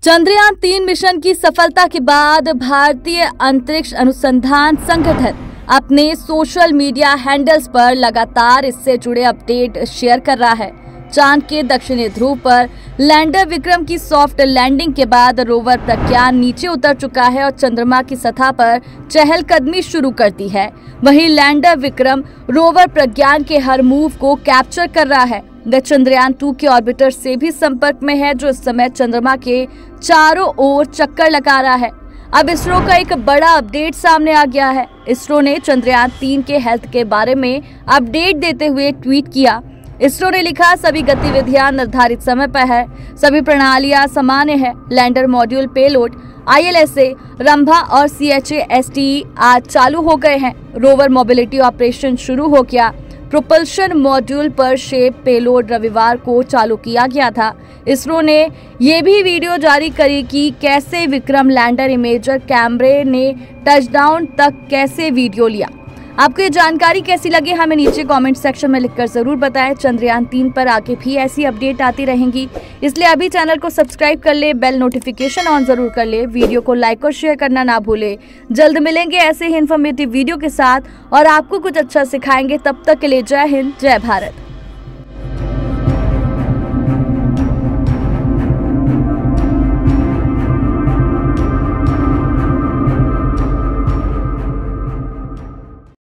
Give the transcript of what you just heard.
Chandrayaan-3 mission की सफलता के बाद भारतीय अंतरिक्ष अनुसंधान संगठन अपने सोशल मीडिया हैंडल्स पर लगातार इससे जुड़े अपडेट शेयर कर रहा है। चांद के दक्षिणी ध्रुव पर लैंडर विक्रम की सॉफ्ट लैंडिंग के बाद रोवर प्रज्ञान नीचे उतर चुका है और चंद्रमा की सतह पर चहलकदमी शुरू कर दी है। वहीं लैंडर विक्रम रोवर प्रज्ञान के हर मूव को कैप्चर कर रहा है। वह चंद्रयान-2 के ऑर्बिटर से भी संपर्क में है, जो इस समय चंद्रमा के चारों ओर चक्कर लगा रहा है। अब इसरो का एक बड़ा अपडेट सामने आ गया है। इसरो ने चंद्रयान-3 के हेल्थ के बारे में अपडेट देते हुए ट्वीट किया। इसरो ने लिखा, सभी गतिविधियां निर्धारित समय पर है, सभी प्रणालियां सामान्य है। Lander module payload ILSA, Rambha और CHA-STE आज चालू हो गए हैं। रोवर मोबिलिटी ऑपरेशन शुरू हो गया। प्रोपल्शन मॉड्यूल पर शेप पेलोड रविवार को चालू किया गया था। इसरो ने ये भी वीडियो जारी करी कि कैसे विक्रम लैंडर इमेजर कैमरे ने टचडाउन तक कैसे वीडियो लिया। आपको ये जानकारी कैसी लगी हमें नीचे कमेंट सेक्शन में लिखकर जरूर बताएं। चंद्रयान-3 पर आगे भी ऐसी अपडेट आती रहेंगी, इसलिए अभी चैनल को सब्सक्राइब कर ले, बेल नोटिफिकेशन ऑन जरूर कर ले, वीडियो को लाइक और शेयर करना ना भूले। जल्द मिलेंगे ऐसे ही इन्फॉर्मेटिव वीडियो के साथ और आपको कुछ अच्छा सिखाएंगे। तब तक के लिए जय हिंद, जय भारत।